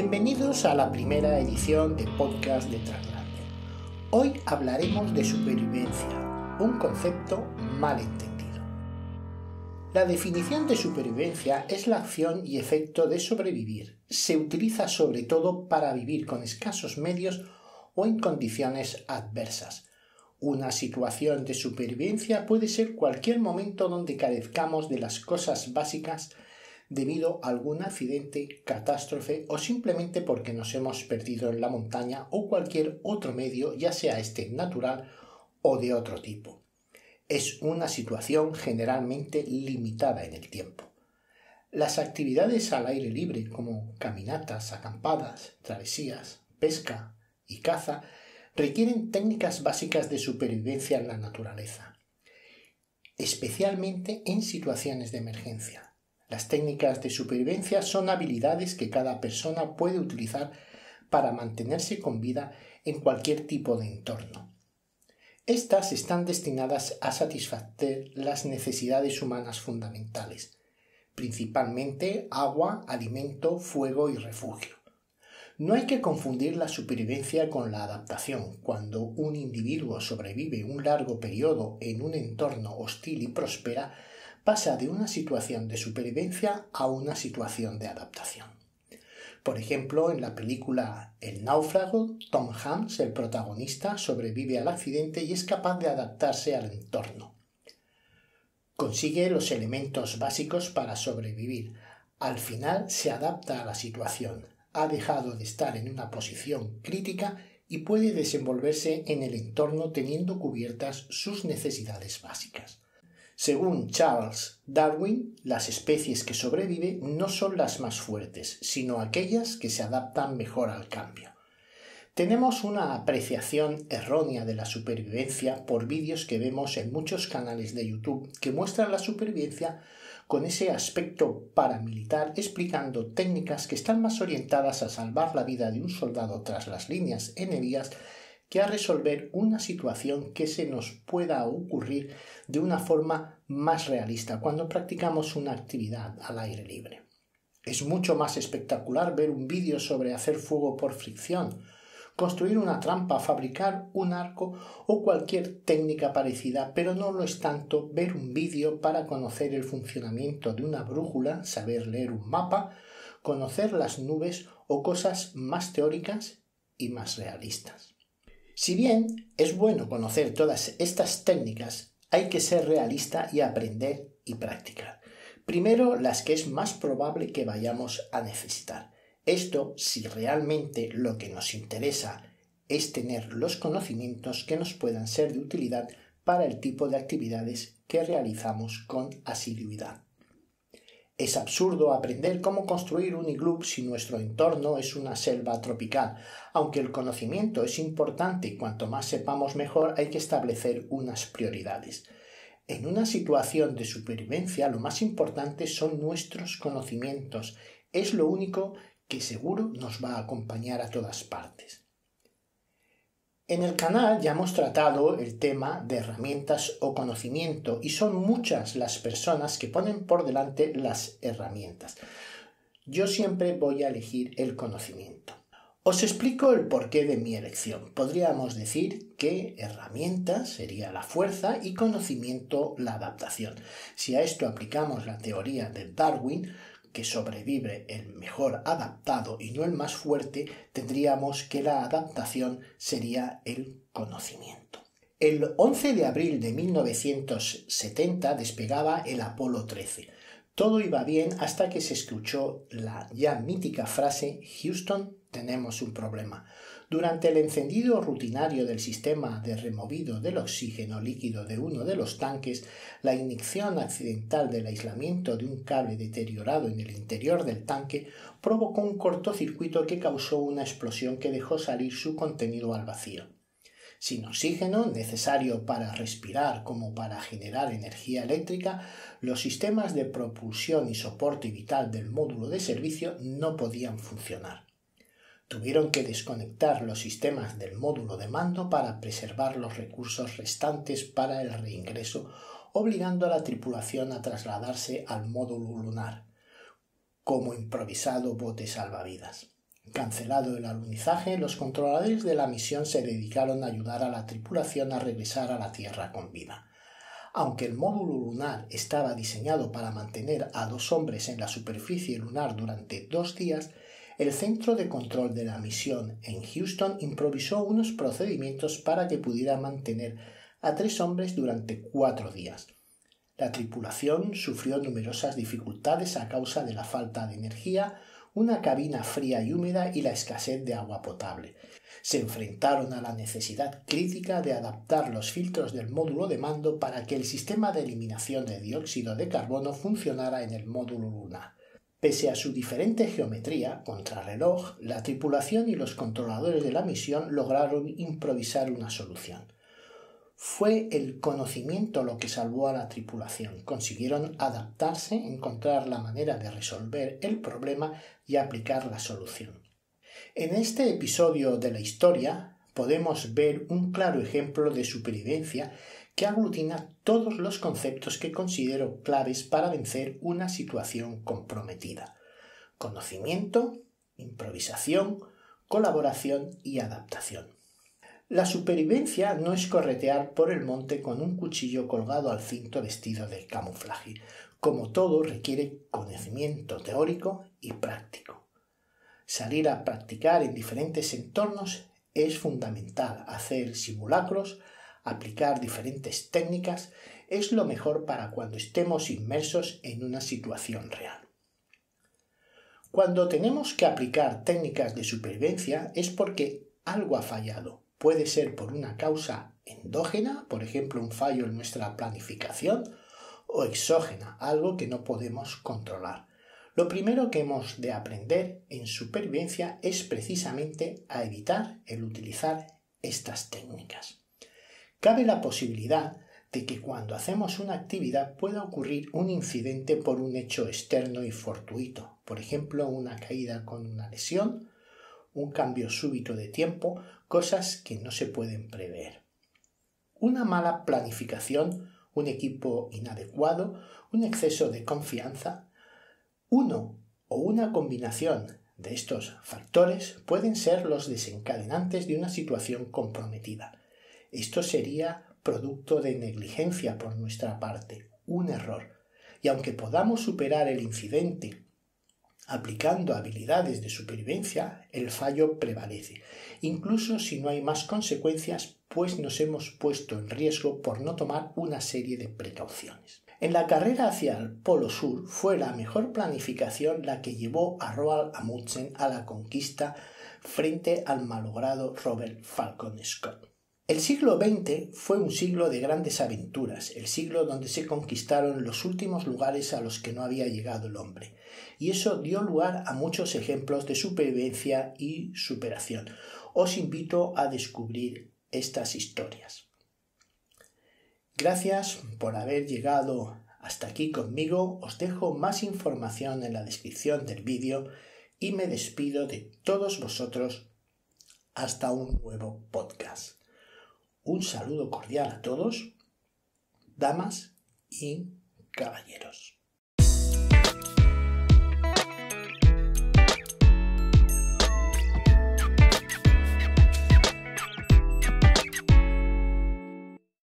Bienvenidos a la primera edición de Podcast de Traslander. Hoy hablaremos de supervivencia, un concepto mal entendido. La definición de supervivencia es la acción y efecto de sobrevivir. Se utiliza sobre todo para vivir con escasos medios o en condiciones adversas. Una situación de supervivencia puede ser cualquier momento donde carezcamos de las cosas básicas debido a algún accidente, catástrofe o simplemente porque nos hemos perdido en la montaña o cualquier otro medio, ya sea este natural o de otro tipo. Es una situación generalmente limitada en el tiempo. Las actividades al aire libre como caminatas, acampadas, travesías, pesca y caza requieren técnicas básicas de supervivencia en la naturaleza, especialmente en situaciones de emergencia. Las técnicas de supervivencia son habilidades que cada persona puede utilizar para mantenerse con vida en cualquier tipo de entorno. Estas están destinadas a satisfacer las necesidades humanas fundamentales, principalmente agua, alimento, fuego y refugio. No hay que confundir la supervivencia con la adaptación. Cuando un individuo sobrevive un largo periodo en un entorno hostil y prospera, pasa de una situación de supervivencia a una situación de adaptación. Por ejemplo, en la película El náufrago, Tom Hanks, el protagonista, sobrevive al accidente y es capaz de adaptarse al entorno. Consigue los elementos básicos para sobrevivir. Al final se adapta a la situación. Ha dejado de estar en una posición crítica y puede desenvolverse en el entorno teniendo cubiertas sus necesidades básicas. Según Charles Darwin, las especies que sobreviven no son las más fuertes, sino aquellas que se adaptan mejor al cambio. Tenemos una apreciación errónea de la supervivencia por vídeos que vemos en muchos canales de YouTube que muestran la supervivencia con ese aspecto paramilitar, explicando técnicas que están más orientadas a salvar la vida de un soldado tras las líneas enemigas que a resolver una situación que se nos pueda ocurrir de una forma más realista cuando practicamos una actividad al aire libre. Es mucho más espectacular ver un vídeo sobre hacer fuego por fricción, construir una trampa, fabricar un arco o cualquier técnica parecida, pero no lo es tanto ver un vídeo para conocer el funcionamiento de una brújula, saber leer un mapa, conocer las nubes o cosas más teóricas y más realistas. Si bien es bueno conocer todas estas técnicas, hay que ser realista y aprender y practicar. Primero, las que es más probable que vayamos a necesitar. Esto si realmente lo que nos interesa es tener los conocimientos que nos puedan ser de utilidad para el tipo de actividades que realizamos con asiduidad. Es absurdo aprender cómo construir un iglú si nuestro entorno es una selva tropical. Aunque el conocimiento es importante y cuanto más sepamos mejor, hay que establecer unas prioridades. En una situación de supervivencia, lo más importante son nuestros conocimientos. Es lo único que seguro nos va a acompañar a todas partes. En el canal ya hemos tratado el tema de herramientas o conocimiento y son muchas las personas que ponen por delante las herramientas. Yo siempre voy a elegir el conocimiento. Os explico el porqué de mi elección. Podríamos decir que herramientas sería la fuerza y conocimiento la adaptación. Si a esto aplicamos la teoría de Darwin, que sobrevive el mejor adaptado y no el más fuerte, tendríamos que la adaptación sería el conocimiento. El 11 de abril de 1970 despegaba el Apolo 13. Todo iba bien hasta que se escuchó la ya mítica frase «Houston, tenemos un problema». Durante el encendido rutinario del sistema de removido del oxígeno líquido de uno de los tanques, la inyección accidental del aislamiento de un cable deteriorado en el interior del tanque provocó un cortocircuito que causó una explosión que dejó salir su contenido al vacío. Sin oxígeno, necesario para respirar como para generar energía eléctrica, los sistemas de propulsión y soporte vital del módulo de servicio no podían funcionar. Tuvieron que desconectar los sistemas del módulo de mando para preservar los recursos restantes para el reingreso, obligando a la tripulación a trasladarse al módulo lunar como improvisado bote salvavidas. Cancelado el alunizaje, los controladores de la misión se dedicaron a ayudar a la tripulación a regresar a la Tierra con vida. Aunque el módulo lunar estaba diseñado para mantener a 2 hombres en la superficie lunar durante 2 días, el centro de control de la misión en Houston improvisó unos procedimientos para que pudiera mantener a 3 hombres durante 4 días. La tripulación sufrió numerosas dificultades a causa de la falta de energía, una cabina fría y húmeda y la escasez de agua potable. Se enfrentaron a la necesidad crítica de adaptar los filtros del módulo de mando para que el sistema de eliminación de dióxido de carbono funcionara en el módulo lunar. Pese a su diferente geometría, contrarreloj, la tripulación y los controladores de la misión lograron improvisar una solución. Fue el conocimiento lo que salvó a la tripulación. Consiguieron adaptarse, encontrar la manera de resolver el problema y aplicar la solución. En este episodio de la historia podemos ver un claro ejemplo de supervivencia que aglutina todos los conceptos que considero claves para vencer una situación comprometida: conocimiento, improvisación, colaboración y adaptación. La supervivencia no es corretear por el monte con un cuchillo colgado al cinto vestido de camuflaje. Como todo, requiere conocimiento teórico y práctico. Salir a practicar en diferentes entornos es fundamental. Hacer simulacros, aplicar diferentes técnicas, es lo mejor para cuando estemos inmersos en una situación real. Cuando tenemos que aplicar técnicas de supervivencia es porque algo ha fallado. Puede ser por una causa endógena, por ejemplo un fallo en nuestra planificación, o exógena, algo que no podemos controlar. Lo primero que hemos de aprender en supervivencia es precisamente a evitar el utilizar estas técnicas. Cabe la posibilidad de que cuando hacemos una actividad pueda ocurrir un incidente por un hecho externo y fortuito, por ejemplo una caída con una lesión, un cambio súbito de tiempo, cosas que no se pueden prever. Una mala planificación, un equipo inadecuado, un exceso de confianza. Uno o una combinación de estos factores pueden ser los desencadenantes de una situación comprometida. Esto sería producto de negligencia por nuestra parte, un error. Y aunque podamos superar el incidente aplicando habilidades de supervivencia, el fallo prevalece, incluso si no hay más consecuencias, pues nos hemos puesto en riesgo por no tomar una serie de precauciones. En la carrera hacia el Polo Sur fue la mejor planificación la que llevó a Roald Amundsen a la conquista frente al malogrado Robert Falcon Scott. El siglo XX fue un siglo de grandes aventuras, el siglo donde se conquistaron los últimos lugares a los que no había llegado el hombre, y eso dio lugar a muchos ejemplos de supervivencia y superación. Os invito a descubrir estas historias. Gracias por haber llegado hasta aquí conmigo. Os dejo más información en la descripción del vídeo y me despido de todos vosotros hasta un nuevo podcast. Un saludo cordial a todos, damas y caballeros.